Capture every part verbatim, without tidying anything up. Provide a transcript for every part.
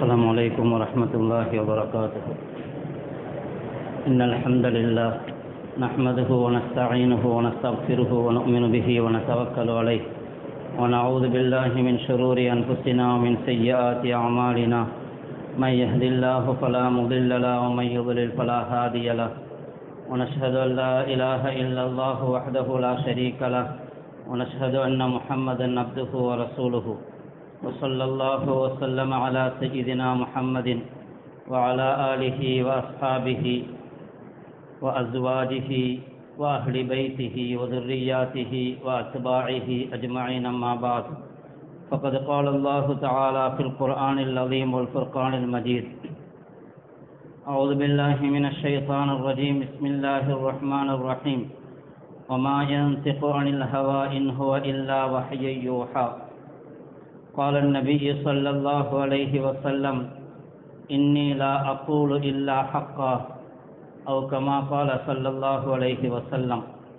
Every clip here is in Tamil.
السلام عليكم ورحمة الله وبركاته. إن الحمد لله نحمده ونستعينه ونستغفره ونؤمن به ونتوكل عليه ونعوذ بالله من شرور أنفسنا ومن سيئات أعمالنا. من يهد الله فلا مضل له ومن يضلل فلا هادي له. ونشهد أن لا إله إلا الله وحده لا شريك له ونشهد أن محمدا عبده ورسوله. وصلى الله وسلم على سيدنا محمد وعلى آله وأصحابه وأزواجه وأهل بيته وذرياته وأتباعه أجمعين. أما بعد، فقد قال الله تعالى في القرآن العظيم والفرقان المجيد: أعوذ بالله من الشيطان الرجيم. بسم الله الرحمن الرحيم. وما ينطق عن الهوى إن هو إلا وحي يوحى. قال النبي صلى الله عليه وسلم: إني لا أقول إلا حقا. أو كما قال صلى الله عليه وسلم.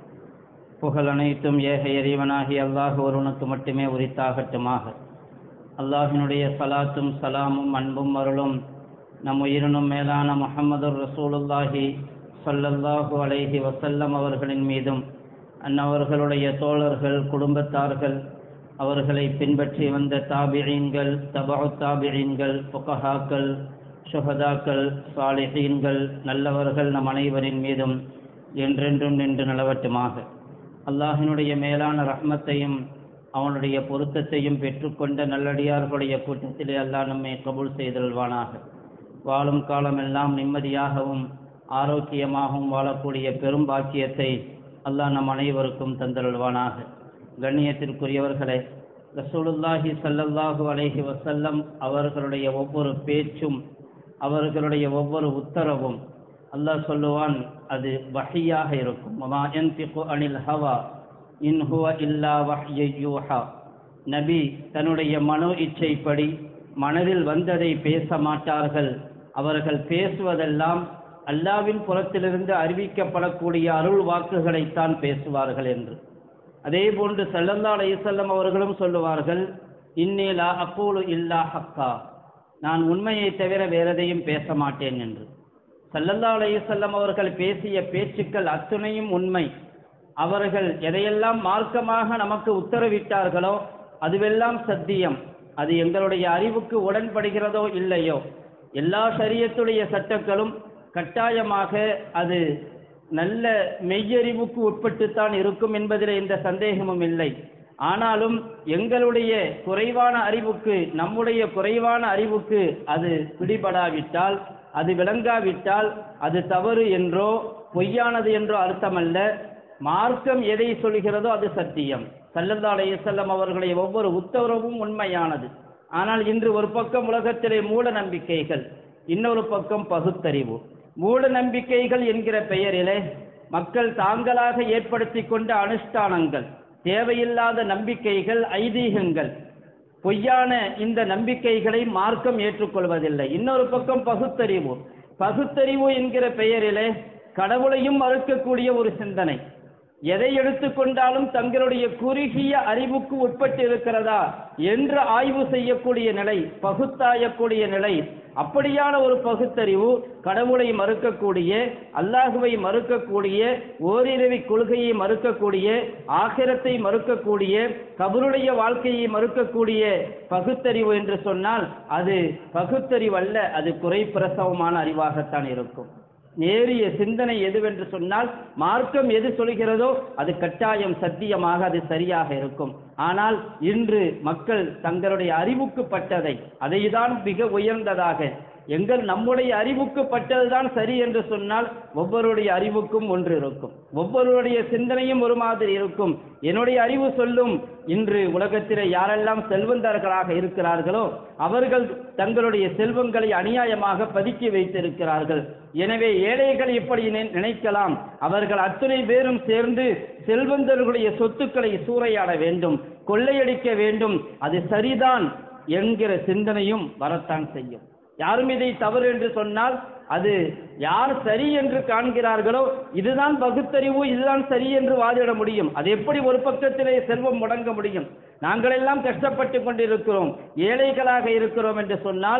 புகழ் அனைத்தும் ஏக இறைவனாகி அல்லாஹ் ஒருவனுக்கு மட்டுமே உரித்தாகட்டுமாக. அல்லாஹினுடைய சலாத்தும் சலாமும் அன்பும் அருளும் நம் உயிரினும் மேலான முஹம்மதுர் ரசூலுல்லாஹி ஸல்லல்லாஹு அலைஹி வஸல்லம் அவர்களின் மீதும் அன்னவர்களுடைய தோழர்கள், குடும்பத்தார்கள், அவர்களை பின்பற்றி வந்த தாபிஈன்கள், தபஉ தாபிஈன்கள், ஃபுகஹாக்கள், ஷுஹதாக்கள், சாலிஹீன்கள், நல்லவர்கள் நம் அனைவரின் மீதும் என்றென்றும் நின்று நிலவட்டுமாக. அல்லாஹினுடைய மேலான ரஹ்மத்தையும் அவனுடைய பொருத்தத்தையும் பெற்றுக்கொண்ட நல்லடியார்களுடைய கூட்டத்திலே அல்லாஹ் நம்மை கபூல் செய்தல்வானாக. வாழும் காலமெல்லாம் நிம்மதியாகவும் ஆரோக்கியமாகவும் வாழக்கூடிய பெரும் பாக்கியத்தை அல்லாஹ் நம் அனைவருக்கும் தந்தருள்வானாக. கண்ணியத்திற்குரியவர்களே, ரசூலுல்லாஹி ஸல்லல்லாஹு அலைஹி வஸல்லம் அவர்களுடைய ஒவ்வொரு பேச்சும் அவர்களுடைய ஒவ்வொரு உத்தரவும் அல்லாஹ் சொல்லுவான், அது வஹியாக இருக்கும். வமா யன்திகு அனில் ஹவா இன் ஹுவ இல்லா வஹ்யு யூஹா. நபி தன்னுடைய மனோ இச்சைப்படி மனதில் வந்ததை பேச மாட்டார்கள். அவர்கள் பேசுவதெல்லாம் அல்லாஹ்வின் புறத்திலிருந்து அறிவிக்கப்படக்கூடிய அருள் வாக்குகளைத்தான் பேசுவார்கள் என்று. அதே போன்று ஸல்லல்லாஹு அலைஹி வஸல்லம் அவர்களும் சொல்லுவார்கள், இன்னி லா அகூலு இல்லா ஹக்கா. நான் உண்மையை தவிர வேறெதையும் பேச மாட்டேன் என்று. ஸல்லல்லாஹு அலைஹி வஸல்லம் அவர்கள் பேசிய பேச்சுக்கள் அத்துணையும் உண்மை. அவர்கள் எதையெல்லாம் மார்க்கமாக நமக்கு உத்தரவிட்டார்களோ அதுவெல்லாம் சத்தியம். அது எங்களுடைய அறிவுக்கு உடன்படுகிறதோ இல்லையோ, எல்லா ஷரியத்துடைய சட்டங்களும் கட்டாயமாக அது நல்ல மெய்யறிவுக்கு உட்பட்டுத்தான் இருக்கும் என்பதில் எந்த சந்தேகமும் இல்லை. ஆனாலும் எங்களுடைய குறைவான அறிவுக்கு, நம்முடைய குறைவான அறிவுக்கு அது பிடிபடாவிட்டால், அது விளங்காவிட்டால் அது தவறு என்றோ பொய்யானது என்றோ அர்த்தமல்ல. மார்க்கம் எதை சொல்கிறதோ அது சத்தியம். ஸல்லல்லாஹு அலைஹி வஸல்லம் அவர்களுடைய ஒவ்வொரு உத்தரவும் உண்மையானது. ஆனால் இன்று ஒரு பக்கம் உலகத்திலே மூட நம்பிக்கைகள், இன்னொரு பக்கம் பகுத்தறிவு. மூட நம்பிக்கைகள் என்கிற பெயரிலே மக்கள் தாங்களாக ஏற்படுத்தி கொண்ட அனுஷ்டானங்கள், தேவையில்லாத நம்பிக்கைகள், ஐதீகங்கள், பொய்யான இந்த நம்பிக்கைகளை மார்க்கம் ஏற்றுக்கொள்வதில்லை. இன்னொரு பக்கம் பகுத்தறிவு. பகுத்தறிவு என்கிற பெயரிலே கடவுளையும் மறுக்கக்கூடிய ஒரு சிந்தனை. எதை எடுத்துக்கொண்டாலும் தங்களுடைய குறுகிய அறிவுக்கு உட்பட்டு இருக்கிறதா என்று ஆய்வு செய்யக்கூடிய நிலை, பகுத்தாயக்கூடிய நிலை. அப்படியான ஒரு பகுத்தறிவு கடவுளை மறுக்கக்கூடிய, அல்லாஹுவை மறுக்கக்கூடிய, ஓரிரவி கொள்கையை மறுக்கக்கூடிய, ஆகிரத்தை மறுக்கக்கூடிய, கபருடைய வாழ்க்கையை மறுக்கக்கூடிய பகுத்தறிவு என்று சொன்னால் அது பகுத்தறிவு அல்ல, அது குறைப்பிரசவமான அறிவாகத்தான் இருக்கும். நேரிய சிந்தனை எதுவென்று சொன்னால் மார்க்கம் எது சொல்கிறதோ அது கட்டாயம் சத்தியமாக அது சரியாக இருக்கும். ஆனால் இன்று மக்கள் தங்களுடைய அறிவுக்கு பட்டதை, அதைதான் மிக உயர்ந்ததாக, எங்கள் நம்முடைய அறிவுக்கு பட்டதுதான் சரி என்று சொன்னால் ஒவ்வொருடைய அறிவுக்கும் ஒன்று இருக்கும், ஒவ்வொருடைய சிந்தனையும் ஒரு மாதிரி இருக்கும். என்னுடைய அறிவு சொல்லும், இன்று உலகத்திலே யாரெல்லாம் செல்வந்தர்களாக இருக்கிறார்களோ அவர்கள் தங்களுடைய செல்வங்களை அநியாயமாக பதுக்கி வைத்திருக்கிறார்கள். எனவே ஏழைகள் இப்படி நினைக்கலாம், அவர்கள் அத்தனை பேரும் சேர்ந்து செல்வந்தர்களுடைய சொத்துக்களை சூறையாட வேண்டும், கொள்ளையடிக்க வேண்டும், அது சரிதான் என்கிற சிந்தனையும் வரத்தான் செய்யும். யாரும் இதை தவறு என்று சொன்னால் அது யார் சரி என்று காண்கிறார்களோ இதுதான் பகுத்தறிவு, இதுதான் சரி என்று வாதிட முடியும். அது எப்படி ஒரு பக்கத்திலே செல்வம் முடங்க முடியும்? நாங்கள் எல்லாம் கஷ்டப்பட்டு கொண்டிருக்கிறோம், ஏழைகளாக இருக்கிறோம் என்று சொன்னால்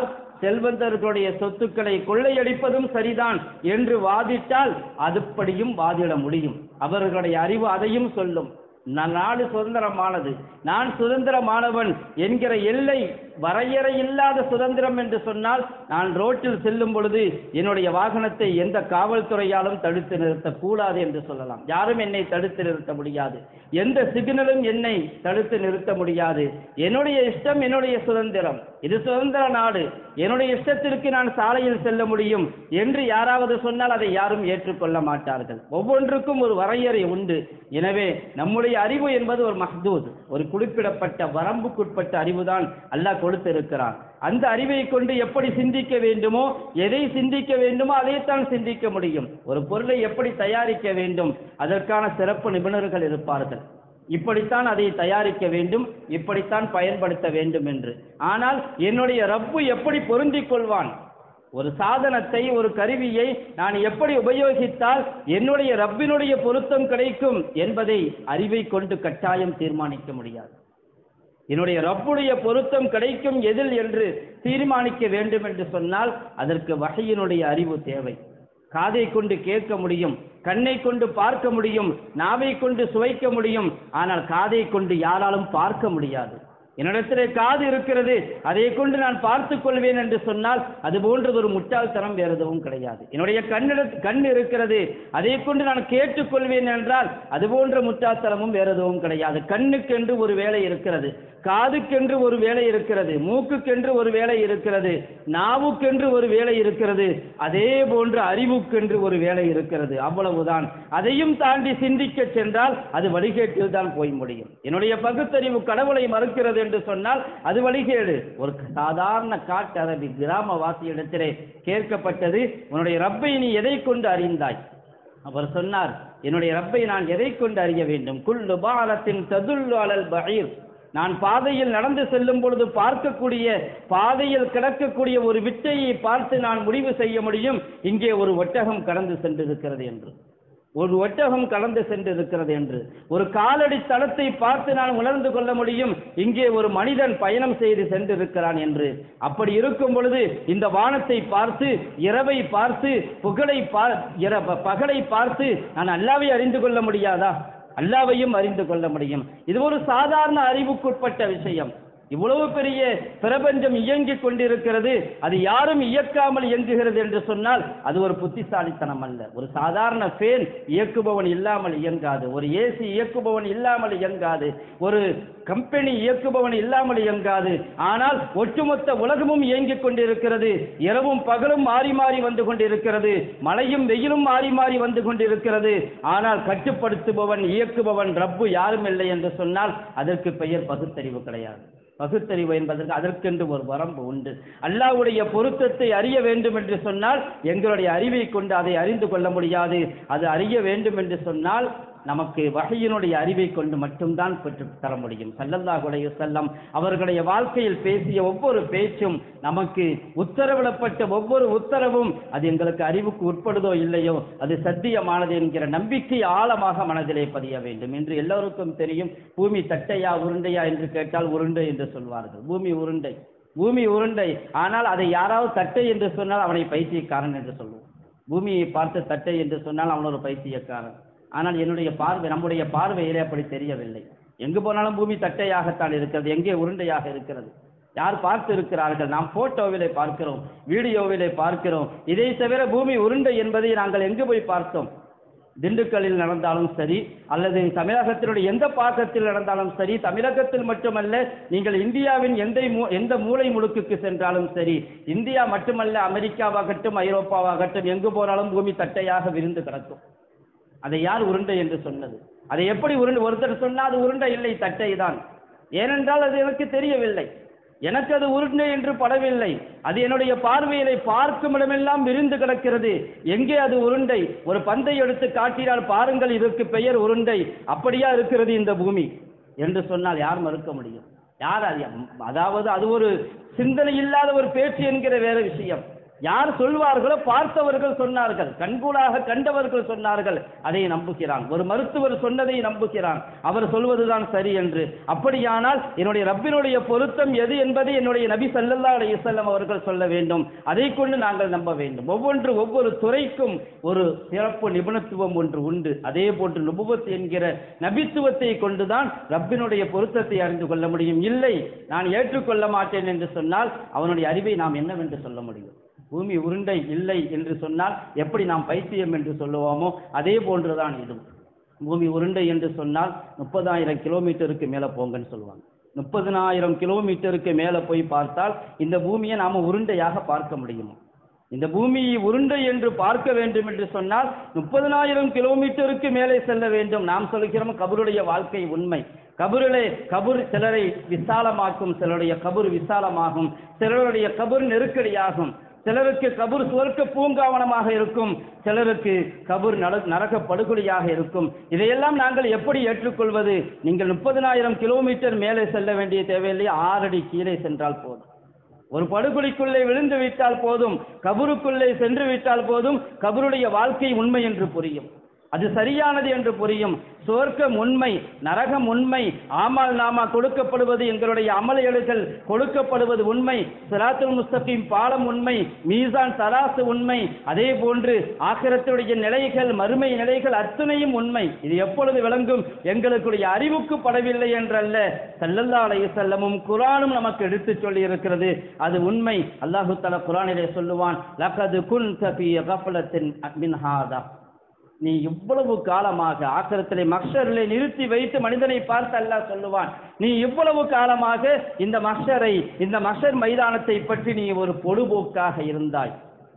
செல்வந்தர்களுடைய சொத்துக்களை கொள்ளையடிப்பதும் சரிதான் என்று வாதிட்டால் அதுபடியும் வாதிட முடியும். அவர்களுடைய அறிவு அதையும் சொல்லும். நாடு சுதந்திரமானது, நான் சுதந்திரமானவன் என்கிற எல்லை வரையறை இல்லாத சுதந்திரம் என்று சொன்னால், நான் ரோட்டில் செல்லும் பொழுது என்னுடைய வாகனத்தை எந்த காவல்துறையாலும் தடுத்து நிறுத்தக்கூடாது என்று சொல்லலாம். யாரும் என்னை தடுத்து நிறுத்த முடியாது, எந்த சிக்னலும் என்னை தடுத்து நிறுத்த முடியாது. என்னுடைய இஷ்டம், என்னுடைய சுதந்திரம், இது சுதந்திர நாடு, என்னுடைய இஷ்டத்திற்கு நான் சாலையில் செல்ல முடியும் என்று யாராவது சொன்னால் அதை யாரும் ஏற்றுக்கொள்ள மாட்டார்கள். ஒவ்வொன்றுக்கும் ஒரு வரையறை உண்டு. எனவே நம்முடைய அறிவு என்பது ஒரு மஹ்தூத், ஒரு குறிப்பிடப்பட்ட வரம்புக்குட்பட்ட அறிவுதான் அல்லாஹ் கொடுத்திருக்கிறான். அந்த அறிவை கொண்டு எப்படி சிந்திக்க வேண்டுமோ, எதை சிந்திக்க வேண்டுமோ அதைத்தான் சிந்திக்க முடியும். ஒரு பொருளை எப்படி தயாரிக்க வேண்டும், அதற்கான சிறப்பு நிபுணர்கள் இருப்பார்கள். இப்படித்தான் அதை தயாரிக்க வேண்டும், இப்படித்தான் பயன்படுத்த வேண்டும் என்று. ஆனால் என்னுடைய ரப்பு எப்படி பொருந்திக் கொள்வான், ஒரு சாதனத்தை, ஒரு கருவியை நான் எப்படி உபயோகித்தால் என்னுடைய ரப்பினுடைய பொருத்தம் கிடைக்கும் என்பதை அறிவை கொண்டு கட்டாயம் தீர்மானிக்க முடியாது. என்னுடைய ரப்புடைய பொருத்தம் கிடைக்கும் எதில் என்று தீர்மானிக்க வேண்டும் என்று சொன்னால் அதற்கு வஹீயினுடைய அறிவு தேவை. காதை கொண்டு கேட்க முடியும், கண்ணை கொண்டு பார்க்க முடியும், நாவை கொண்டு சுவைக்க முடியும், ஆனால் காதை கொண்டு யாராலும் பார்க்க முடியாது. என்னிடத்திலே காது இருக்கிறது, அதை கொண்டு நான் பார்த்துக் கொள்வேன் என்று சொன்னால் அது போன்றது ஒரு முட்டாள்தனம் வேறு எதுவும் கிடையாது. என்னுடைய கண்ணிட கண் இருக்கிறது, அதை கொண்டு நான் கேட்டுக்கொள்வேன் என்றால் அது போன்ற முட்டாள்தனமும் வேறு எதுவும் கிடையாது. கண்ணுக்கென்று ஒரு வேலை இருக்கிறது, காதுக்கென்று ஒரு வேலை இருக்கிறது, மூக்குக்கென்று ஒரு வேலை இருக்கிறது, நாவுக்கென்று ஒரு வேலை இருக்கிறது, அதே போன்று அறிவுக்கென்று ஒரு வேலை இருக்கிறது. அவ்வளவுதான். அதையும் தாண்டி சிந்திக்க சென்றால் அது வழிகேட்டில் தான் போய் முடியும். என்னுடைய பகுத்தறிவு கடவுளை மறுக்கிறது என்று சொன்னால் அது வழிகேடு. ஒரு சாதாரண காட்டு அரபி கிராமவாசியிடத்திலே கேட்கப்பட்டது, உன்னுடைய ரப்பை நீ எதை கொண்டு அறிந்தாய்? அவர் சொன்னார், என்னுடைய ரப்பை நான் எதை கொண்டு அறிய வேண்டும்? குல்லு பாலத்தின் ததுல்லு அலல் பஈர், நான் பாதையில் நடந்து செல்லும் பொழுது பார்க்கக்கூடிய, பாதையில் கிடக்கக்கூடிய ஒரு விட்டையை பார்த்து நான் முடிவு செய்ய முடியும் இங்கே ஒரு ஒட்டகம் கடந்து சென்றிருக்கிறது என்று, ஒரு ஒட்டகம் கடந்து சென்றிருக்கிறது என்று. ஒரு காலடி தளத்தை பார்த்து நான் உணர்ந்து கொள்ள முடியும் இங்கே ஒரு மனிதன் பயணம் செய்து சென்றிருக்கிறான் என்று. அப்படி இருக்கும் பொழுது இந்த வானத்தை பார்த்து, இரவை பார்த்து, புகழை பகலை பார்த்து நான் அல்லாஹ்வை அறிந்து கொள்ள முடியாதா? அல்லாஹ்வையும் அறிந்து கொள்ள முடியும். இது ஒரு சாதாரண அறிவுக்குட்பட்ட விஷயம். இவ்வளவு பெரிய பிரபஞ்சம் இயங்கிக் கொண்டிருக்கிறது, அது யாரும் இயக்காமல் இயங்குகிறது என்று சொன்னால் அது ஒரு புத்திசாலித்தனம் அல்ல. ஒரு சாதாரண ஃபேன் இயக்குபவன் இல்லாமல் இயங்காது, ஒரு ஏசி இயக்குபவன் இல்லாமல் இயங்காது, ஒரு கம்பெனி இயக்குபவன் இல்லாமல் இயங்காது. ஆனால் ஒட்டுமொத்த உலகமும் இயங்கிக் கொண்டிருக்கிறது. இரவும் பகலும் மாறி மாறி வந்து கொண்டிருக்கிறது, மழையும் வெயிலும் மாறி மாறி வந்து கொண்டிருக்கிறது. ஆனால் கட்டுப்படுத்துபவன், இயக்குபவன் ரப்பு யாரும் இல்லை என்று சொன்னால் அதற்கு பெயர் பகுத்தறிவு கிடையாது. பகுத்தறிவு என்பதற்கு அதற்கென்று ஒரு வரம்பு உண்டு. அல்லாஹ்வுடைய பொருத்தத்தை அறிய வேண்டும் என்று சொன்னால் எங்களுடைய அறிவை கொண்டு அதை அறிந்து கொள்ள முடியாது. அது அறிய வேண்டும் என்று சொன்னால் நமக்கு வஹீயினுடைய அறிவை கொண்டு மட்டும்தான் பெற்று தர முடியும். ஸல்லல்லாஹு அலைஹி வஸல்லம் அவர்களுடைய வாழ்க்கையில் பேசிய ஒவ்வொரு பேச்சும், நமக்கு உத்தரவிடப்பட்ட ஒவ்வொரு உத்தரவும் அது எங்களுக்கு அறிவுக்கு உட்படுதோ இல்லையோ அது சத்தியமானது என்கிற நம்பிக்கை ஆழமாக மனதிலே பதிய வேண்டும். என்று எல்லோருக்கும் தெரியும், பூமி தட்டையா உருண்டையா என்று கேட்டால் உருண்டை என்று சொல்வார்கள். பூமி உருண்டை, பூமி உருண்டை. ஆனால் அதை யாராவது தட்டை என்று சொன்னால் அவனை பைத்தியக்காரன் என்று சொல்லுவோம். பூமியை பார்த்து தட்டை என்று சொன்னால் அவன் ஒரு பைத்தியக்காரன். ஆனால் என்னுடைய பார்வை, நம்முடைய பார்வையிலே அப்படி தெரியவில்லை. எங்கு போனாலும் பூமி தட்டையாகத்தான் இருக்கிறது, எங்கே உருண்டையாக இருக்கிறது? யார் பார்த்து இருக்கிறார்கள்? நாம் போட்டோவிலே பார்க்கிறோம், வீடியோவிலே பார்க்கிறோம். இதை தவிர பூமி உருண்டை என்பதை நாங்கள் எங்கு போய் பார்த்தோம்? திண்டுக்கல்லில் நடந்தாலும் சரி, அல்லது தமிழகத்தினுடைய எந்த பாகத்தில் நடந்தாலும் சரி, தமிழகத்தில் மட்டுமல்ல, நீங்கள் இந்தியாவின் எந்த எந்த மூலை முடுக்குக்கு சென்றாலும் சரி, இந்தியா மட்டுமல்ல, அமெரிக்காவாகட்டும் ஐரோப்பாவாகட்டும் எங்கு போனாலும் பூமி தட்டையாக விரிந்து கிடக்கும். அதை யார் உருண்டை என்று சொன்னது? அதை எப்படி உருண்டை? ஒருத்தர் சொன்னால் அது உருண்டை இல்லை, தட்டை தான். ஏனென்றால் அது எனக்கு தெரியவில்லை, எனக்கு அது உருண்டை என்று படவில்லை. அது என்னுடைய பார்வையிலே பார்க்கும் இடமெல்லாம் விரிந்து கிடக்கிறது. எங்கே அது உருண்டை? ஒரு பந்தை எடுத்து காட்டினால் பாருங்கள், இதற்கு பெயர் உருண்டை. அப்படியா இருக்கிறது இந்த பூமி என்று சொன்னால் யார் மறுக்க முடியும்? யார்? அதாவது அது ஒரு சிந்தனை இல்லாத ஒரு பேச்சு என்கிற வேற விஷயம். யார் சொல்வார்களோ பார்த்தவர்கள் சொன்னார்கள், கண்கூடாக கண்டவர்கள் சொன்னார்கள், அதை நம்புகிறான். ஒரு மருத்துவர் சொன்னதை நம்புகிறான், அவர் சொல்வதுதான் சரி என்று. அப்படியானால் என்னுடைய ரப்பினுடைய பொருத்தம் எது என்பதை என்னுடைய நபி ஸல்லல்லாஹு அலைஹி வஸல்லம் அவர்கள் சொல்ல வேண்டும். அதை கொண்டு நாங்கள் நம்ப வேண்டும். ஒவ்வொன்று ஒவ்வொரு துறைக்கும் ஒரு சிறப்பு நிபுணத்துவம் ஒன்று உண்டு. அதே போன்று நுபுவத் என்கிற நபித்துவத்தை கொண்டுதான் ரப்பினுடைய பொருத்தத்தை அறிந்து கொள்ள முடியும். இல்லை, நான் ஏற்றுக்கொள்ள மாட்டேன் என்று சொன்னால் அவனுடைய அறிவை நாம் என்னவென்று சொல்ல முடியும்? பூமி உருண்டை இல்லை என்று சொன்னால் எப்படி நாம் பைத்தியம் என்று சொல்லுவோமோ அதே போன்றுதான் இது. பூமி உருண்டை என்று சொன்னால் முப்பதாயிரம் கிலோமீட்டருக்கு மேலே போங்கன்னு சொல்லுவாங்க. முப்பதினாயிரம் கிலோமீட்டருக்கு மேலே போய் பார்த்தால் இந்த பூமியை நாம உருண்டையாக பார்க்க முடியுமா? இந்த பூமியை உருண்டை என்று பார்க்க வேண்டும் என்று சொன்னால் முப்பதினாயிரம் கிலோமீட்டருக்கு மேலே செல்ல வேண்டும். நாம் சொல்கிறோம் கபருடைய வாழ்க்கை உண்மை. கபருளே கபர் சிலரை விசாலமாக்கும், சிலருடைய கபர் விசாலமாகும், சிலருடைய கபர் நெருக்கடியாகும். சிலருக்கு கபர் சுவர்க்க பூங்காவனமாக இருக்கும், சிலருக்கு கபர் நரக படுகொலியாக இருக்கும். இதையெல்லாம் நாங்கள் எப்படி ஏற்றுக்கொள்வது? நீங்கள் முப்பதினாயிரம் கிலோமீட்டர் மேலே செல்ல வேண்டிய தேவையில்லை, ஆறடி கீழே சென்றால் போதும். ஒரு படுகொலிக்குள்ளே விழுந்து விட்டால் போதும், கபருக்குள்ளே சென்று விட்டால் போதும், கபருடைய வாழ்க்கை உண்மை என்று புரியும், அது சரியானது என்று புரியும். சுவர்க்கம் உண்மை, நரகம் உண்மை, ஆமல் நாமா கொடுக்கப்படுவது, எங்களுடைய அமல்கள் கொடுக்கப்படுவது உண்மை, சிராத்துல் முஸ்தகீம் பாலம் உண்மை, மீசான் தராசு உண்மை, அதே போன்று ஆகிரத்துடைய நிலைகள், மறுமை நிலைகள் அத்தனையும் உண்மை. இது எப்பொழுது விளங்கும்? எங்களுடைய அறிவுக்கு படவில்லை என்றல்ல, ஸல்லல்லாஹு அலைஹி வஸல்லமும் குர்ஆனும் நமக்கு எடுத்து சொல்லி இருக்கிறது, அது உண்மை. அல்லாஹ் தஆலா குர்ஆனிலே சொல்லுவான், லகத் குன்த ஃபீ கஃலத்தின் மின் ஹாதா. நீ இவ்வளவு காலமாக ஆக்கிரத்திலே மஹ்ஷரிலே நிறுத்தி வைத்து மனிதனை பார்த்து அல்லாஹ் சொல்லுவான், நீ இவ்வளவு காலமாக இந்த மஹ்ஷரை, இந்த மஹ்ஷர் மைதானத்தை பற்றி நீ ஒரு பொடுபோக்காக இருந்தாய்.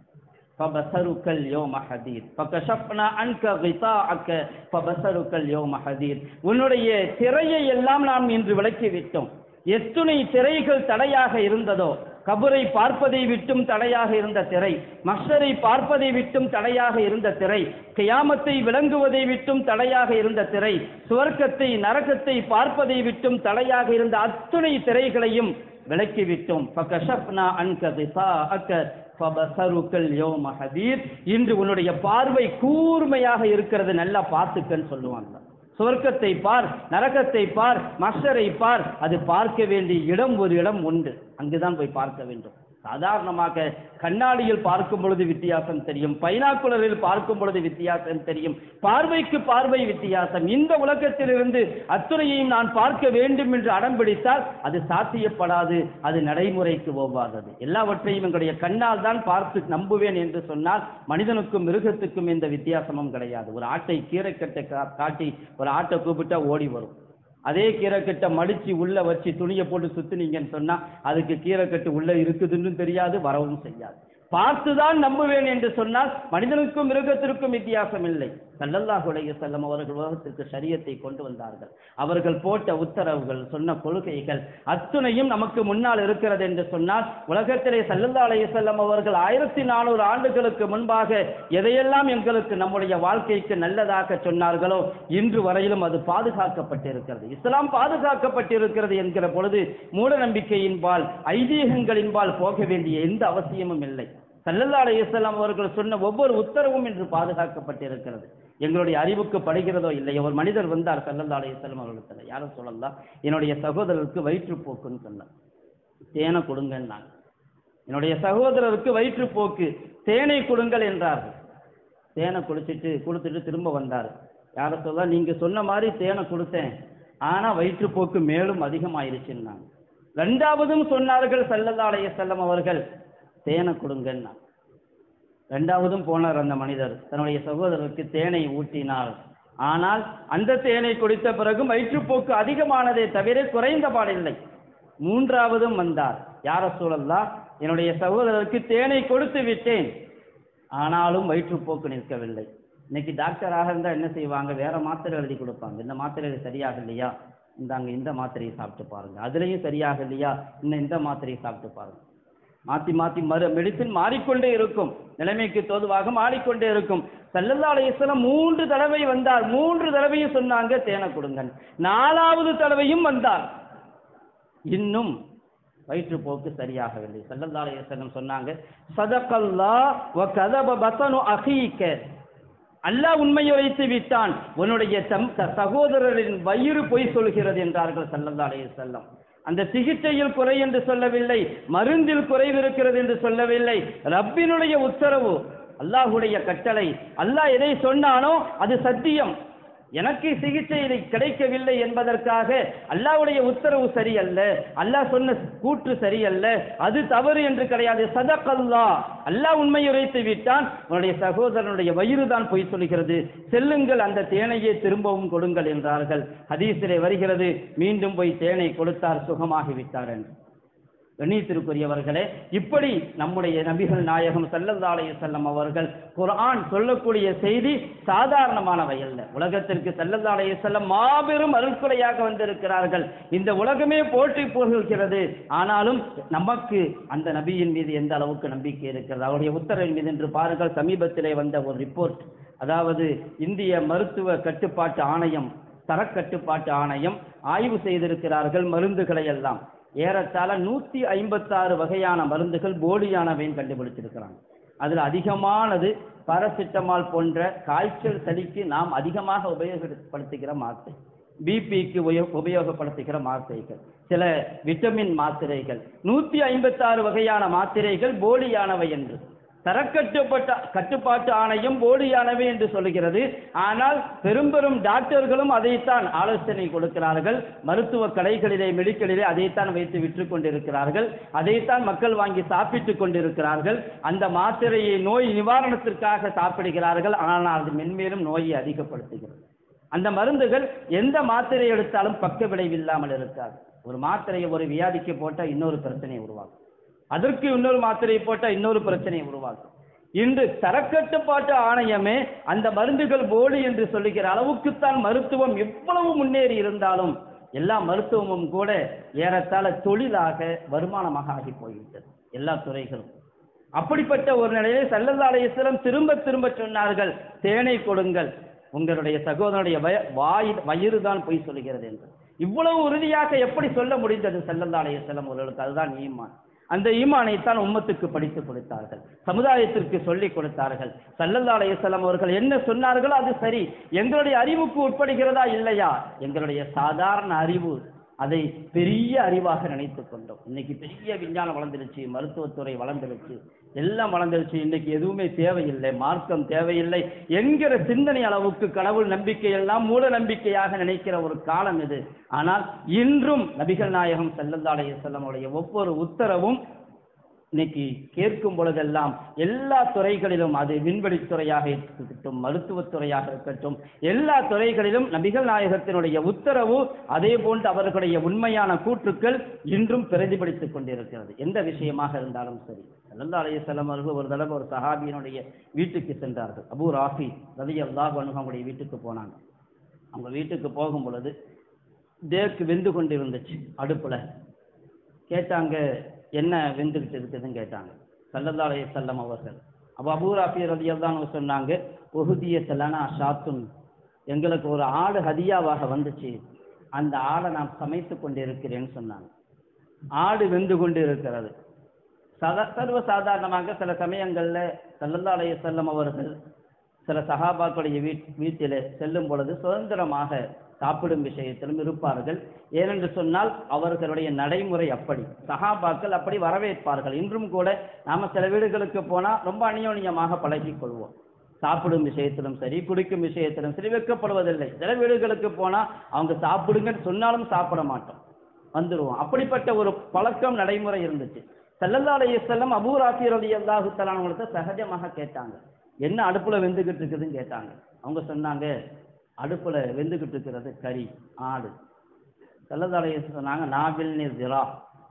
ஃபபஸருக்கல் யௌம ஹதீத் ஃபகஷஃப்னா அன்க கிதாஅக ஃபபஸருக்கல் யௌம ஹதீத். உன்னுடைய திரையை எல்லாம் நாம் இன்று விலக்கி விட்டோம். எத்துணை திரைகள் தடையாக இருந்ததோ, கபரை பார்ப்பதை விட்டும் தடையாக இருந்த திரை, மஹ்ஷரை பார்ப்பதை விட்டும் தடையாக இருந்த திரை, கியாமத்தை விளங்குவதை விட்டும் தடையாக இருந்த திரை, சுவர்க்கத்தை நரகத்தை பார்ப்பதை விட்டும் தடையாக இருந்த அத்துணை திரைகளையும் விலக்கிவிட்டோம். ஃபகஷஃப்னா அன்க கிதாஅக ஃபபஸருக்கல் யௌம ஹதீத். இன்று உன்னுடைய பார்வை கூர்மையாக இருக்கிறது, நல்லா பார்த்துக்கன்னு சொல்லுவாங்க. சுவர்க்கத்தை பார், நரகத்தை பார், மஹ்ஷரை பார். அது பார்க்க வேண்டிய இடம் ஒரு இடம் உண்டு, அங்குதான் போய் பார்க்க வேண்டும். சாதாரணமாக கண்ணாடியில் பார்க்கும் பொழுது வித்தியாசம் தெரியும், பைனாக்குலரில் பார்க்கும் பொழுது வித்தியாசம் தெரியும், பார்வைக்கு பார்வை வித்தியாசம். இந்த உலகத்திலிருந்து அத்துணையையும் நான் பார்க்க வேண்டும் என்று அடம் பிடித்தால் அது சாத்தியப்படாது, அது நடைமுறைக்கு ஒவ்வாதது. எல்லாவற்றையும் எங்களுடைய கண்ணால் தான் பார்த்து நம்புவேன் என்று சொன்னால் மனிதனுக்கும் மிருகத்துக்கும் எந்த வித்தியாசமும் கிடையாது. ஒரு ஆட்டை கீரைக்கட்டை காட்டி ஒரு ஆட்டை கூப்பிட்டா ஓடி வரும். அதே கீரைக்கட்டை மடிச்சு உள்ள வச்சு துணியை போட்டு சுத்தினீங்கன்னு சொன்னா அதுக்கு கீரைக்கட்டு உள்ள இருக்குதுன்னு தெரியாது, வரவும் செய்யாது. பார்த்துதான் நம்புவேன் என்று சொன்னால் மனிதனுக்கும் மிருகத்திற்கும் வித்தியாசம் இல்லை. ஸல்லல்லாஹு அலைஹி வஸல்லம் அவர்கள் உலகத்திற்கு ஷரியத்தை கொண்டு வந்தார்கள். அவர்கள் போட்ட உத்தரவுகள், சொன்ன கொள்கைகள் அத்துணையும் நமக்கு முன்னால் இருக்கிறது என்று சொன்னால், உலகத்திலே ஸல்லல்லாஹு அலைஹி வஸல்லம் அவர்கள் ஆயிரத்தி நானூறு ஆண்டுகளுக்கு முன்பாக எதையெல்லாம் எங்களுக்கு நம்முடைய வாழ்க்கைக்கு நல்லதாக சொன்னார்களோ இன்று வரையிலும் அது பாதுகாக்கப்பட்டிருக்கிறது. இஸ்லாம் பாதுகாக்கப்பட்டிருக்கிறது என்கிற பொழுது மூட நம்பிக்கையின்பால், ஐதீகங்களின்பால் போக வேண்டிய எந்த அவசியமும் இல்லை. ஸல்லல்லாஹு அலைஹி வஸல்லம் அவர்கள் சொன்ன ஒவ்வொரு உத்தரவும் இன்று பாதுகாக்கப்பட்டிருக்கிறது. எங்களுடைய அறிவுக்கு படுகிறதோ இல்லையோ, ஒரு மனிதர் வந்தார் ஸல்லல்லாஹு அலைஹி வஸல்லம் அவர்களுக்கு, யாரும் சொல்லலாம், என்னுடைய சகோதரருக்கு வயிற்றுப்போக்குன்னு சொன்னார், தேனை கொடுங்கன்னாங்க. என்னுடைய சகோதரருக்கு வயிற்றுப்போக்கு, தேனை கொடுங்கள் என்றார்கள். தேனை குடிச்சிட்டு கொடுத்துட்டு திரும்ப வந்தார். யாரை சொல்ல, நீங்க சொன்ன மாதிரி தேனை கொடுத்தேன், ஆனா வயிற்றுப்போக்கு மேலும் அதிகமாயிருச்சுன்னாங்க. ரெண்டாவதும் சொன்னார்கள் ஸல்லல்லாஹு அலைஹி வஸல்லம் அவர்கள், தேனை கொடுங்கன்னா. ரெண்டாவதும் போனார் அந்த மனிதர், தன்னுடைய சகோதரருக்கு தேனை ஊட்டினார். ஆனால் அந்த தேனை குடித்த பிறகும் வயிற்றுப்போக்கு அதிகமானதே தவிர குறைந்த பாடில்லை. மூன்றாவதும் வந்தார், யார சூழல்லா, என்னுடைய சகோதரருக்கு தேனை கொடுத்து விட்டேன், ஆனாலும் வயிற்றுப்போக்கு நிற்கவில்லை. இன்னைக்கு டாக்டராக இருந்தால் என்ன செய்வாங்க, வேற மாத்திரை எழுதி கொடுப்பாங்க. இந்த மாத்திரை சரியாக இல்லையா, இந்தாங்க இந்த மாத்திரையை சாப்பிட்டு பாருங்க, அதுலேயும் சரியாக இல்லையா, இன்னும் இந்த மாத்திரையை சாப்பிட்டு பாருங்க. மாற்றி மாற்றி மறு மெடிசின் மாறிக்கொண்டே இருக்கும், நிலைமைக்கு தோதுவாக மாறிக்கொண்டே இருக்கும். ஸல்லல்லாஹு அலைஹி வஸல்லம் மூன்று தடவை வந்தார், மூன்று தடவையும் சொன்னாங்க தேனை கொடுங்க. நாலாவது தடவையும் வந்தார், இன்னும் வயிற்றுப்போக்கு சரியாகவில்லை. ஸல்லல்லாஹு அலைஹி வஸல்லம் சொன்னாங்க, ஸதகல்லாஹ் வ கஸப பத்னு அகீக, அல்லாஹ் உண்மையை வைத்து விட்டான், உன்னுடைய சகோதரரின் வயிறு பொய் சொல்கிறது என்றார்கள் ஸல்லல்லாஹு அலைஹி வஸல்லம். அந்த சிகிச்சையில் குறை என்று சொல்லவில்லை, மருந்தில் குறைவு இருக்கிறது என்று சொல்லவில்லை. ரப்பினுடைய உத்தரவு, அல்லாஹுடைய கட்டளை, அல்லாஹ் எதை சொன்னானோ அது சத்தியம். எனக்கு சிகிச்சை கிடைக்கவில்லை என்பதற்காக அல்லாஹ்வுடைய உத்தரவு சரியல்ல, அல்லாஹ் சொன்ன கூற்று சரியல்ல, அது தவறு என்று கிடையாது. ஸதகல்லாஹ், அல்லாஹ் உண்மையை உரைத்து விட்டான், உன்னுடைய சகோதரனுடைய வயிறு தான் பொய் சொல்கிறது, செல்லுங்கள் அந்த தேனையே திரும்பவும் கொடுங்கள் என்றார்கள். ஹதீஸிலே வருகிறது, மீண்டும் போய் தேனை கொடுத்தார், சுகமாகிவிட்டார் என்று. கண்ணியத்திற்குரியவர்களே, இப்படி நம்முடைய நபிகள் நாயகம் ஸல்லல்லாஹு அலைஹி வஸல்லம் அவர்கள் குர்ஆன் சொல்லக்கூடிய செய்தி சாதாரணமானவை அல்ல. உலகத்திற்கு ஸல்லல்லாஹு அலைஹி வஸல்லம் மாபெரும் அருள்கொடையாக வந்திருக்கிறார்கள். இந்த உலகமே போற்றி புகழ்கிறது. ஆனாலும் நமக்கு அந்த நபியின் மீது எந்த அளவுக்கு நம்பிக்கை இருக்கிறது, அவருடைய உத்தரவின் மீது என்று பாருங்கள். சமீபத்திலே வந்த ஒரு ரிப்போர்ட், அதாவது இந்திய மருத்துவ கட்டுப்பாட்டு ஆணையம், தரக்கட்டுப்பாட்டு ஆணையம் ஆய்வு செய்திருக்கிறார்கள் மருந்துகளை எல்லாம். ஏறத்தாழ நூத்தி ஐம்பத்தி ஆறு வகையான மருந்துகள் போலியானவையும் கண்டுபிடிச்சிருக்கிறாங்க. அதில் அதிகமானது பாராசிட்டமால் போன்ற காய்ச்சல் சளிக்கு நாம் அதிகமாக உபயோகப்படுத்துகிற மாத்திரை, பிபிக்கு உபயோகப்படுத்துகிற மாத்திரைகள், சில விட்டமின் மாத்திரைகள், நூத்தி ஐம்பத்தி ஆறு வகையான மாத்திரைகள் போலியானவை என்று தரக்கட்டுப்பட்ட கட்டுப்பாட்டு ஆணையம் போலியானவை என்று சொல்லுகிறது. ஆனால் பெரும் பெரும் டாக்டர்களும் அதைத்தான் ஆலோசனை கொடுக்கிறார்கள். மருத்துவ கடைகளிலே, மெடிக்கலிலே அதைத்தான் வைத்து விற்று கொண்டிருக்கிறார்கள், அதைத்தான் மக்கள் வாங்கி சாப்பிட்டுக் கொண்டிருக்கிறார்கள். அந்த மாத்திரையை நோய் நிவாரணத்திற்காக சாப்பிடுகிறார்கள், ஆனால் அது மென்மேலும் நோயை அதிகப்படுத்துகிறது. அந்த மருந்துகள் எந்த மாத்திரை எடுத்தாலும் பக்க விளைவில்லாமல் இருக்காது. ஒரு மாத்திரையை ஒரு வியாதிக்கு போட்டால் இன்னொரு பிரச்சனையை உருவாக்கும், அதற்கு இன்னொரு மாத்திரையை போட்டால் இன்னொரு பிரச்சனையை உருவாக்கும். இன்று தரக்கட்டுப்பாட்டு ஆணையமே அந்த மருந்துகள் போலி என்று சொல்லுகிற அளவுக்குத்தான் மருத்துவம் எவ்வளவு முன்னேறி இருந்தாலும் எல்லா மருத்துவமும் கூட ஏறத்தாழ தொழிலாக, வருமானமாக ஆகி போய்விட்டது எல்லா துறைகளும். அப்படிப்பட்ட ஒரு நிலையை ஸல்லல்லாஹு அலைஹி வஸல்லம் திரும்ப திரும்ப சொன்னார்கள், தேனை கொடுங்கள், உங்களுடைய சகோதரனுடைய வாய் வயிறு தான் பொய் சொல்கிறது என்று. இவ்வளவு உறுதியாக எப்படி சொல்ல முடிந்தது ஸல்லல்லாஹு அலைஹி வஸல்லம் அவர்களுக்கு? அதுதான் ஈமான். அந்த ஈமானைத்தான் உம்மத்துக்கு படித்து கொடுத்தார்கள், சமுதாயத்திற்கு சொல்லிக் கொடுத்தார்கள். ஸல்லல்லாஹு அலைஹி வஸல்லம் அவர்கள் என்ன சொன்னார்களோ அது சரி. எங்களுடைய அறிவுக்கு உட்படுகிறதா இல்லையா? எங்களுடைய சாதாரண அறிவு அதை பெரிய அறிவாக நினைத்து கொண்டோம். இன்னைக்கு பெரிய விஞ்ஞானம் வளர்ந்துருச்சு, மருத்துவத்துறை வளர்ந்துருச்சு, எல்லாம் வளர்ந்துருச்சு. இன்னைக்கு எதுவுமே தேவையில்லை, மார்க்கம் தேவையில்லை என்கிற சிந்தனை அளவுக்கு கடவுள் நம்பிக்கை எல்லாம் மூட நம்பிக்கையாக நினைக்கிற ஒரு காலம் இது. ஆனால் இன்றும் நபிகள் நாயகம் ஸல்லல்லாஹு அலைஹி வஸல்லம் உடைய ஒவ்வொரு உத்தரவும் இன்னைக்கு கேட்கும் பொழுதெல்லாம் எல்லா துறைகளிலும், அது விண்வெளித்துறையாக இருக்கட்டும், மருத்துவத்துறையாக இருக்கட்டும், எல்லா துறைகளிலும் நபிகள் நாயகத்தினுடைய உத்தரவு, அதே போன்று அவர்களுடைய உண்மையான கூற்றுக்கள் இன்றும் பிரதிபலித்துக் கொண்டிருக்கிறது. எந்த விஷயமாக இருந்தாலும் சரி. ஸல்லல்லாஹு அலைஹி வஸல்லம் அவர்கள் ஒரு தடவை ஒரு சஹாபியினுடைய வீட்டுக்கு சென்றார்கள். அபூ ராஃபி ரலியல்லாஹு அன்ஹு அவங்களுடைய வீட்டுக்கு போனாங்க. அவங்க வீட்டுக்கு போகும் பொழுது தேக்கு வெந்து கொண்டு இருந்துச்சு அடுப்புல. கேட்டாங்க, என்ன வெந்துகிட்டு இருக்குதுன்னு கேட்டாங்க. ஸல்லல்லாஹு அலைஹி வஸல்லம் அவர்கள் அப்போ அபூ ராஃபி ரலியல்லாஹு அன்ஹு சொன்னாங்க, உஹுதியத் லனா ஷாத்துன், எங்களுக்கு ஒரு ஆடு ஹதியாவாக வந்துச்சு, அந்த ஆடை நான் சமைத்து கொண்டு இருக்கிறேன்னு சொன்னாங்க. ஆடு வெந்து கொண்டு இருக்கிறது. சத சர்வ சாதாரணமாக சில சமயங்களில் ஸல்லல்லாஹு அலைஹி வஸல்லம் அவர்கள் சில சஹாபாக்களுடைய வீட் வீட்டில் செல்லும் பொழுது சுதந்திரமாக சாப்பிடும் விஷயத்திலும் இருப்பார்கள். ஏனென்று சொன்னால் அவர்களுடைய நடைமுறை அப்படி, சஹாபாக்கள் அப்படி வரவேற்பார்கள். இன்றும் கூட நாம சில வீடுகளுக்கு போனால் ரொம்ப அந்யோன்யமாக பழகிக் கொள்வோம். சாப்பிடும் விஷயத்திலும் சரி, குடிக்கும் விஷயத்திலும் சரி வெட்கப்படுவதில்லை. சில வீடுகளுக்கு போனால் அவங்க சாப்பிடுங்கன்னு சொன்னாலும் சாப்பிட மாட்டோம், வந்துடுவோம். அப்படிப்பட்ட ஒரு பழக்கம் நடைமுறை இருந்துச்சு. ஸல்லல்லாஹு அலைஹி வஸல்லம் அபூ ராஃபி ரலியல்லாஹு தஆலா அவங்கள்ட்ட சகஜமாக கேட்டாங்க, என்ன அடுப்புல வெந்துகிட்டு இருக்குதுன்னு கேட்டாங்க. அவங்க சொன்னாங்க, அடுப்புல வெந்துகிட்டு இருக்கிறது கறி, ஆடு. ஸல்லல்லாஹு அலைஹி வஸல்லம் சொன்னாங்க, நாபில் நிர்ஜிரா,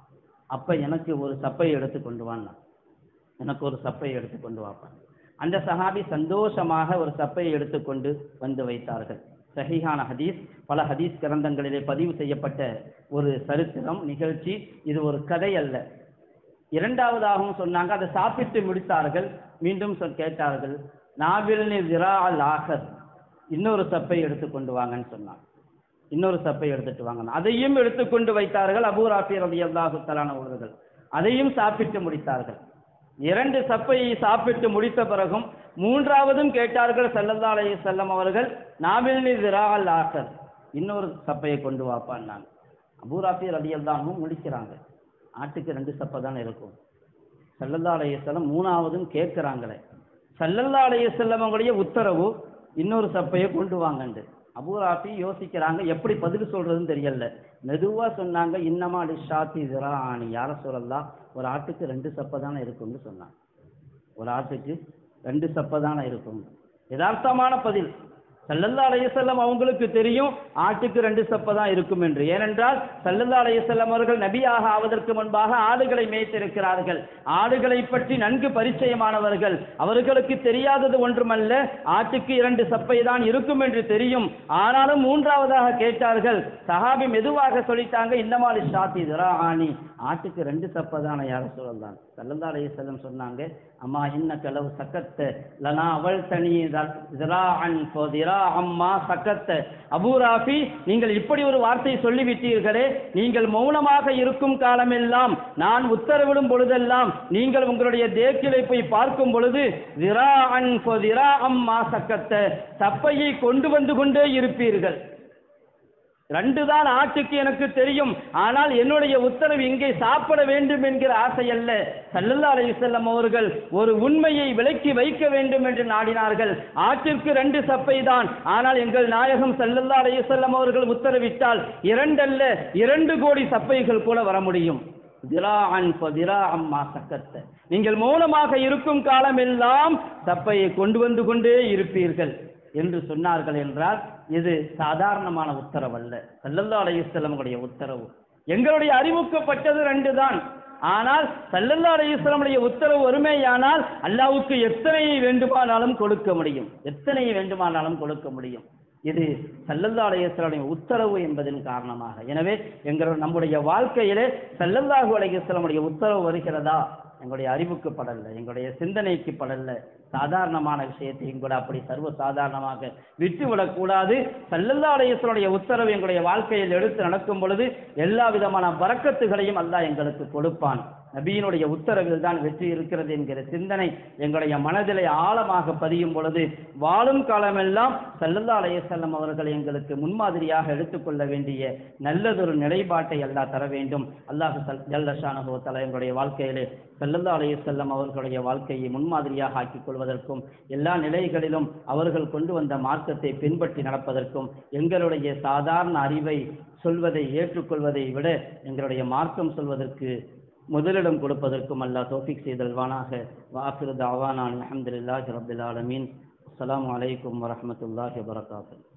அப்ப எனக்கு ஒரு சப்பை எடுத்து கொண்டு வாங்க, எனக்கு ஒரு சப்பை எடுத்து கொண்டு வாப்பேன். அந்த சஹாபி சந்தோஷமாக ஒரு சப்பையை எடுத்துக்கொண்டு வந்து வைத்தார்கள். சஹீஹான ஹதீஸ், பல ஹதீஸ் கிரந்தங்களிலே பதிவு செய்யப்பட்ட ஒரு சரித்திரம், நிகழ்ச்சி. இது ஒரு கதை அல்ல. இரண்டாவதாகவும் சொன்னாங்க, அதை சாப்பிட்டு முடித்தார்கள். மீண்டும் சொல் கேட்டார்கள், நாபில் நிர்ஜிரா அல் ஆஹர், இன்னொரு சப்பை எடுத்து கொண்டு வாங்கன்னு சொன்னாங்க. இன்னொரு சப்பை எடுத்துட்டு வாங்க. அதையும் எடுத்துக்கொண்டு வைத்தார்கள் அபூ ராஃபி ரலியல்லாஹு தஆலா அவர்கள். அதையும் சாப்பிட்டு முடித்தார்கள். இரண்டு சப்பையை சாப்பிட்டு முடித்த பிறகும் மூன்றாவதும் கேட்டார்கள் ஸல்லல்லாஹு அலைஹி வஸல்லம் அவர்கள், நாவில்னி ஸிராஅல் ஆகர், இன்னொரு சப்பையை கொண்டு வாப்பான். நான் அபூ ராஃபி ரலியல்லாஹு அன்ஹு முடிக்கிறாங்க. ஆட்டுக்கு ரெண்டு சப்பை தான் இருக்கும். ஸல்லல்லாஹு அலைஹி வஸல்லம் மூணாவதும் கேட்கிறாங்களே. ஸல்லல்லாஹு அலைஹி வஸல்லம் அவங்களுடைய உத்தரவு இன்னொரு சப்பையை கொண்டு வாங்கண்டு. அபூ ராஃபி யோசிக்கிறாங்க, எப்படி பதில் சொல்றதுன்னு தெரியல. மெதுவா சொன்னாங்க, இன்னமா லிஷாத்தி ஸிராஅனி, யா ரசூலல்லாஹ், ஒரு ஆட்டுக்கு ரெண்டு சப்பை தானே இருக்கும்னு சொன்னாங்க. ஒரு ஆட்டுக்கு ரெண்டு சப்பை தானே இருக்கும். யதார்த்தமான பதில். ஸல்லல்லாஹு அலைஹி வஸல்லம் அவங்களுக்கு தெரியும் ஆட்டுக்கு ரெண்டு சப்பை தான் இருக்கும் என்று. ஏனென்றால் ஸல்லல்லாஹு அலைஹி வஸல்லம் அவர்கள் நபியாக ஆவதற்கு முன்பாக ஆடுகளை மேய்த்திருக்கிறார்கள். ஆடுகளை பற்றி நன்கு பரிச்சயமானவர்கள். அவர்களுக்கு தெரியாதது ஒன்றுமல்ல, ஆட்டுக்கு இரண்டு சப்பை தான் இருக்கும் என்று தெரியும். ஆனாலும் மூன்றாவதாக கேட்டார்கள். சஹாபி மெதுவாக சொல்லிட்டாங்க, இன்னமா லிஷாத்தி ஸிராஅனி, ஆட்டுக்கு ரெண்டு சப்பை தானே யா ரசூலல்லாஹ். ஸல்லல்லாஹு அலைஹி வஸல்லம் சொன்னாங்க, அம்மா இன்னக லவ் சக்கத்த லனா அவல் தனி ஸிராஅன் ஃபதிராஅம் மா சக்கத்த. அபூ ராஃபி, நீங்கள் இப்படி ஒரு வார்த்தை சொல்லிவிட்டீர்களே, நீங்கள் மௌனமாக இருக்கும் காலமெல்லாம், நான் உத்தரவிடும் பொழுதெல்லாம், நீங்கள் உங்களுடைய தேக்கிலை போய் பார்க்கும் பொழுது ஸிராஅன் ஃபதிராஅம் மா சக்கத்த, சப்பையை கொண்டு வந்து கொண்டே இருப்பீர்கள். ரெண்டு தான் ஆட்டுக்கு எனக்கு தெரியும், ஆனால் என்னுடைய உத்தரவு இங்கே சாப்பிட வேண்டும் என்கிற ஆசை அல்ல. ஸல்லல்லாஹு அலைஹி வஸல்லம் அவர்கள் ஒரு உண்மையை விலக்கி வைக்க வேண்டும் என்று நாடினார்கள். ஆட்டிற்கு ரெண்டு சப்பை தான், ஆனால் எங்கள் நாயகம் ஸல்லல்லாஹு அலைஹி வஸல்லம் அவர்கள் உத்தரவிட்டால் இரண்டல்ல இரண்டு கோடி சப்பைகள் கூட வர முடியும். ஸிராஅன் ஃபதிராஅம் மா சக்கத்த, நீங்கள் மௌனமாக இருக்கும் காலமெல்லாம் சப்பையை கொண்டு வந்து கொண்டே இருப்பீர்கள் என்று சொன்னார்கள். என்றால் இது சாதாரணமான உத்தரவல்ல, ஸல்லல்லாஹு அலைஹி வஸல்லம் உடைய உத்தரவு. எங்களுடைய அறிவுக்குப்பட்டது ரெண்டு தான், ஆனால் ஸல்லல்லாஹு அலைஹி வஸல்லம் உடைய உத்தரவு ஒருமையானால் அல்லாஹ்வுக்கு எத்தனை வேண்டுமானாலும் கொடுக்க முடியும், எத்தனை வேண்டுமானாலும் கொடுக்க முடியும். இது ஸல்லல்லாஹு அலைஹி வஸல்லம் உத்தரவு என்பதன் காரணமாக. எனவே எங்களுடைய நம்முடைய வாழ்க்கையிலே ஸல்லல்லாஹு அலைஹி வஸல்லம் உடைய உத்தரவு வருகிறதா, எங்களுடைய அறிவுக்கு படல, எங்களுடைய சிந்தனைக்கு படல. சாதாரணமான விஷயத்தையும் கூட அப்படி சர்வ சாதாரணமாக விட்டுவிடக்கூடாது. ஸல்லல்லாஹு அலைஹி வஸல்லம் உத்தரவு எங்களுடைய வாழ்க்கையில் எடுத்து நடக்கும் பொழுது எல்லா விதமான பரக்கத்துகளையும் அல்லாஹ் எங்களுக்கு கொடுப்பான். நபியினுடைய உத்தரவில் தான் வெற்றி இருக்கிறது என்கிற சிந்தனை எங்களுடைய மனதிலே ஆழமாக பதியும் பொழுது வாழும் காலமெல்லாம் ஸல்லல்லாஹு அலைஹி வஸல்லம் அவர்கள் எங்களுக்கு முன்மாதிரியாக எடுத்துக்கொள்ள வேண்டிய நல்லதொரு நிலைப்பாட்டை அல்லாஹ் தர வேண்டும். அல்லாஹ் ஜல்ல ஷானஹு வ தஆலா எங்களுடைய வாழ்க்கையிலே ஸல்லல்லாஹு அலைஹி வஸல்லம் அவர்களுடைய வாழ்க்கையை முன்மாதிரியாக ஆக்கிக் கொள்வதற்கும், எல்லா நிலைகளிலும் அவர்கள் கொண்டு வந்த மார்க்கத்தை பின்பற்றி நடப்பதற்கும், எங்களுடைய சாதாரண அறிவை சொல்வதை ஏற்றுக்கொள்வதை விட எங்களுடைய மார்க்கம் சொல்வதற்கு முதலிடம் கொடுப்பதற்கும் அல்லாஹ் தௌஃபீக் செய்தல்வானாக. வாஃபிரு தஅவானா அல்ஹம்துலில்லாஹி ரப்பில் ஆலமீன். அஸ்ஸலாமு அலைக்கும் வரஹ்மத்துல்லாஹி வபரகாத்துஹு.